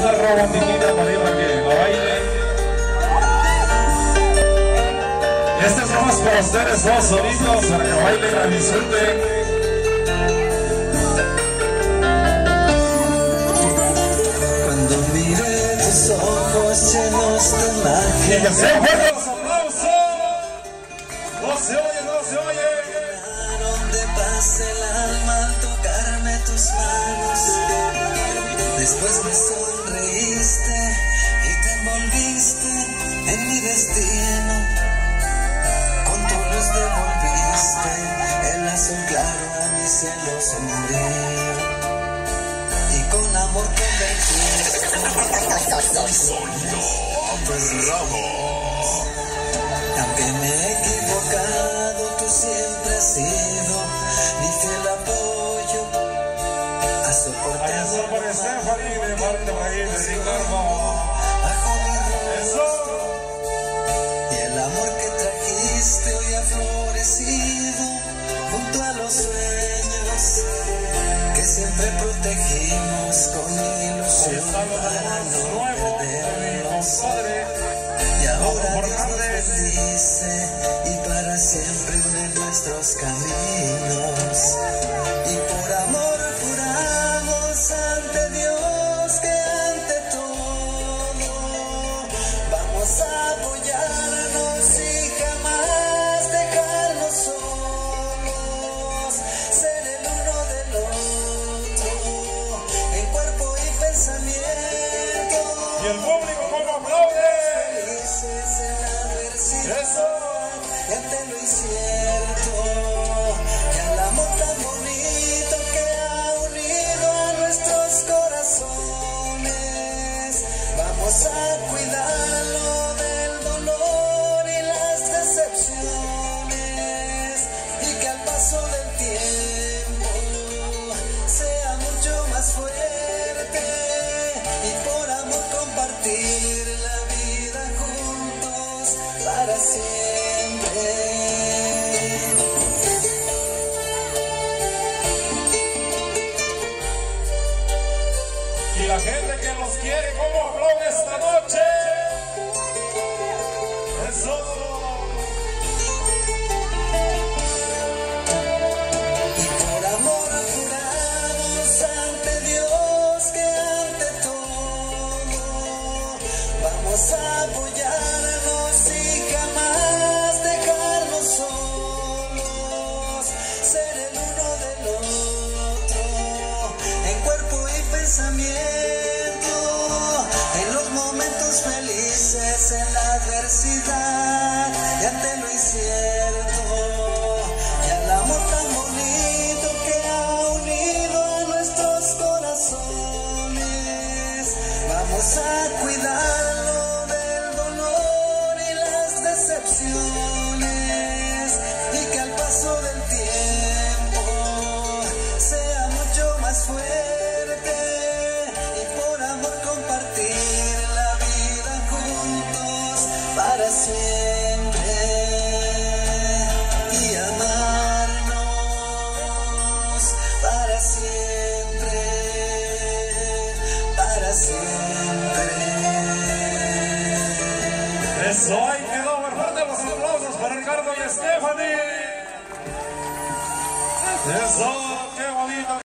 esa romantiquita para ir para que la baile. Este es más para ustedes dos solitos, para que bailen, la disfruten. Cuando mire tus ojos llenos de magia, Y que se fuerten los aplausos. No se oye, no se oye. donde pase el alma al tocarme tus manos. Después me sonreíste y te envolviste en mi destino. Con tu luz devolviste el azul claro a mi cielo sombrío. Y con amor convertiste aunque me he equivocado, tú siempre has sido mi fiel apoyo. Has Ahí soportado está para Stephanie, de parte para ahí, de Ricardo. bajo mi Eso. rostro. Y el amor que trajiste hoy ha florecido junto a los sueños que siempre protegimos con mi Ahí ilusión está lo para demás no nuevo de mi perdernos. compadre. Y ahora Por Dios nos Hernández. bendice y para siempre une nuestros caminos. Y por amor juramos ante Dios que ante todo vamos a apoyarnos y jamás dejarnos solos. Ser el uno del otro en cuerpo y pensamiento. Y el público, ¿cómo aplaude? Felices en la adversidad. Eso. Y ante lo incierto, y al amor tan bonito que ha unido a nuestros corazones, vamos a cuidarlo del dolor y las decepciones, y que al paso del tiempo sea mucho más fuerte, y por amor compartir la vida juntos para siempre. Y la gente que los quiere, ¿cómo aplaude esta noche? Eso. Y por amor juramos ante Dios que ante todo vamos a apoyarnos y jamás dejarnos solos. Ser el uno del otro en cuerpo y pensamiento, en los momentos felices, en la adversidad y ante lo incierto. Y al amor tan bonito que ha unido a nuestros corazones, vamos a cuidarlo del dolor y las decepciones, y que al paso del tiempo sea mucho más fuerte, y por amor compartir la vida juntos para siempre, y amarnos para siempre, para siempre. Eso, ahí quedó. Fuerte los aplausos para Ricardo y Stephanie. Eso, qué bonito.